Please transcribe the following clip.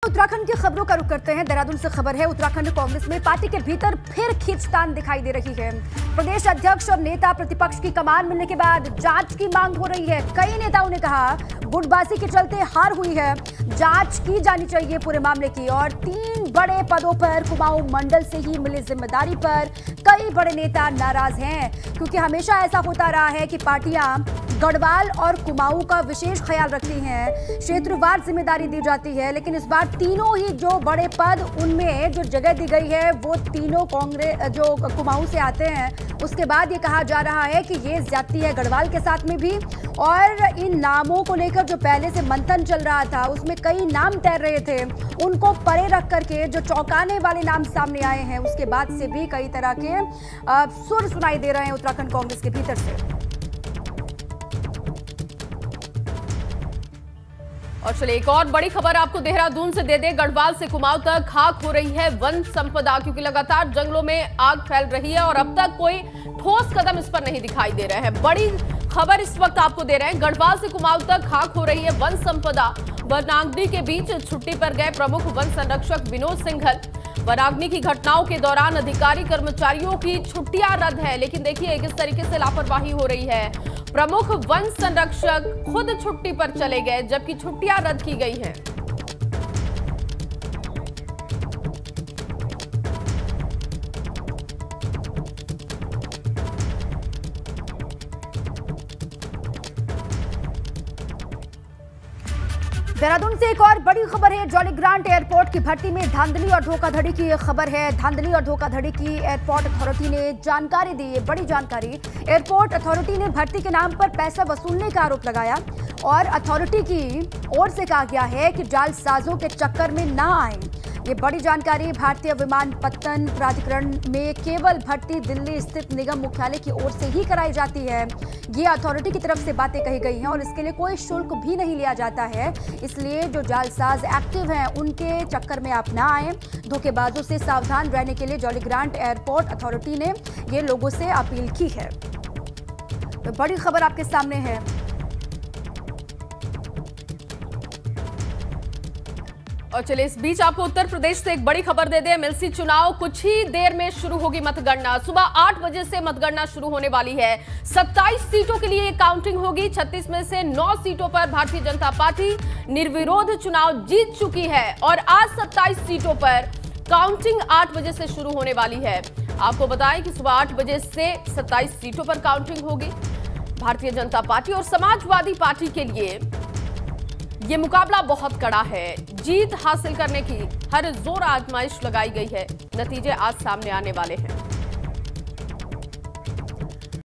उत्तराखंड की खबरों का रुख करते हैं। देहरादून से खबर है, उत्तराखंड कांग्रेस में पार्टी के भीतर फिर खींचतान दिखाई दे रही है। प्रदेश अध्यक्ष और नेता प्रतिपक्ष की कमान मिलने के बाद जांच की मांग हो रही है। कई नेताओं ने कहा गुटबाजी के चलते हार हुई है, जांच की जानी चाहिए पूरे मामले की। और 3 बड़े पदों पर कुमाऊं मंडल से ही मिली जिम्मेदारी पर कई बड़े नेता नाराज हैं, क्योंकि हमेशा ऐसा होता रहा है कि पार्टियां गढ़वाल और कुमाऊं का विशेष ख्याल रखती हैं, क्षेत्रवार जिम्मेदारी दी जाती है। लेकिन इस बार तीनों ही जो बड़े पद उनमें जो जगह दी गई है वो तीनों कांग्रेस जो कुमाऊं से आते हैं। उसके बाद ये कहा जा रहा है कि ये ज्यादती है गढ़वाल के साथ में भी। और इन नामों को लेकर जो पहले से मंथन चल रहा था उसमें कई नाम तैर रहे थे, उनको परे रख करके जो चौंकाने वाले नाम सामने आए हैं उसके बाद से भी कई तरह के सुर सुनाई दे रहे हैं उत्तराखंड कांग्रेस के भीतर से। और चलिए एक और बड़ी खबर आपको देहरादून से दे दें। गढ़वाल से कुमाऊं तक खाक हो रही है वन संपदा, क्योंकि लगातार जंगलों में आग फैल रही है और अब तक कोई ठोस कदम इस पर नहीं दिखाई दे रहे हैं। बड़ी खबर इस वक्त आपको दे रहे हैं, गढ़वाल से कुमाऊं तक खाक हो रही है वन संपदा। वनाग्नि के बीच छुट्टी पर गए प्रमुख वन संरक्षक विनोद सिंघल। वनाग्नि की घटनाओं के दौरान अधिकारी कर्मचारियों की छुट्टियां रद्द है, लेकिन देखिए किस तरीके से लापरवाही हो रही है। प्रमुख वन संरक्षक खुद छुट्टी पर चले गए जबकि छुट्टियां रद्द की गई हैं। देहरादून से एक और बड़ी खबर है। जॉली ग्रांट एयरपोर्ट की भर्ती में धांधली और धोखाधड़ी की खबर है। धांधली और धोखाधड़ी की एयरपोर्ट अथॉरिटी ने जानकारी दी है, बड़ी जानकारी। एयरपोर्ट अथॉरिटी ने भर्ती के नाम पर पैसा वसूलने का आरोप लगाया और अथॉरिटी की ओर से कहा गया है कि जालसाजों के चक्कर में ना आए। ये बड़ी जानकारी भारतीय विमानपत्तन प्राधिकरण में केवल भर्ती दिल्ली स्थित निगम मुख्यालय की ओर से ही कराई जाती है। ये अथॉरिटी की तरफ से बातें कही गई हैं और इसके लिए कोई शुल्क भी नहीं लिया जाता है। इसलिए जो जालसाज एक्टिव हैं उनके चक्कर में आप ना आए। धोखेबाजों से सावधान रहने के लिए जॉली ग्रांट एयरपोर्ट अथॉरिटी ने ये लोगों से अपील की है। तो बड़ी खबर आपके सामने है। और चलिए इस बीच आपको उत्तर प्रदेश से एक बड़ी खबर दे दें। एमएलसी चुनाव कुछ ही देर में शुरू होगी मतगणना। सुबह 8 बजे से मतगणना शुरू होने वाली है। 27 सीटों के लिए काउंटिंग होगी। 36 में से 9 सीटों पर भारतीय जनता पार्टी निर्विरोध चुनाव जीत चुकी है और आज 27 सीटों पर काउंटिंग 8 बजे से शुरू होने वाली है। आपको बताएं कि सुबह 8 बजे से 27 सीटों पर काउंटिंग होगी। भारतीय जनता पार्टी और समाजवादी पार्टी के लिए ये मुकाबला बहुत कड़ा है। जीत हासिल करने की हर जोर आजमाइश लगाई गई है। नतीजे आज सामने आने वाले हैं।